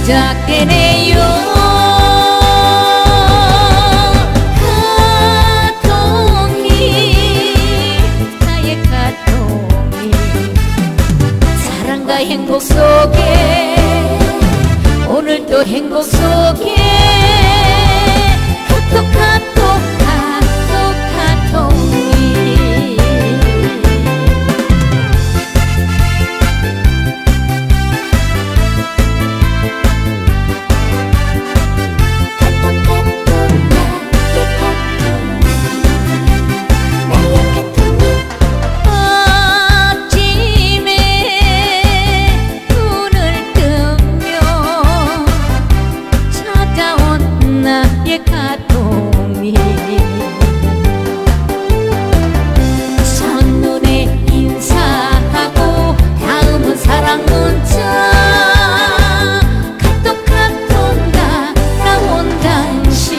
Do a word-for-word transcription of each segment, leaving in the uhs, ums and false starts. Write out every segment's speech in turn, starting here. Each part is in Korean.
시작되네요. 카톡이 나의 카톡이 사랑과 행복 속에 오늘도 행복 속에 카톡 카톡 카톡 카톡이 카톡이 첫눈에 인사하고 다음은 사랑 문자 카톡 카톡 날아온 당신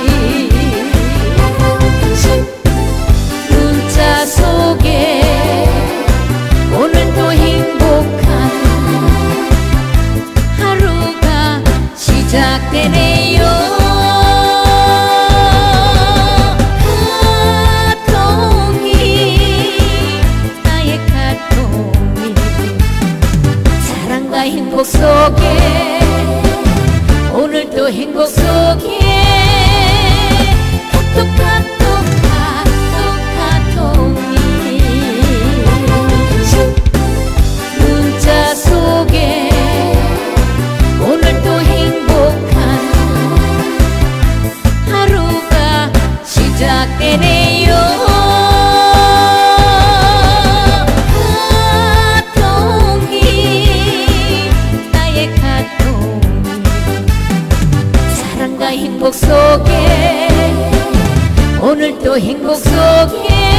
문자 속에 오늘도 행복한 하루가 시작되네요. 행복 속에 오늘도 행복 속에 카톡 카톡 카톡 카톡이 문자 속에 오늘도 행복한 하루가 시작되네요. 행복 속에 오늘도 행복 속에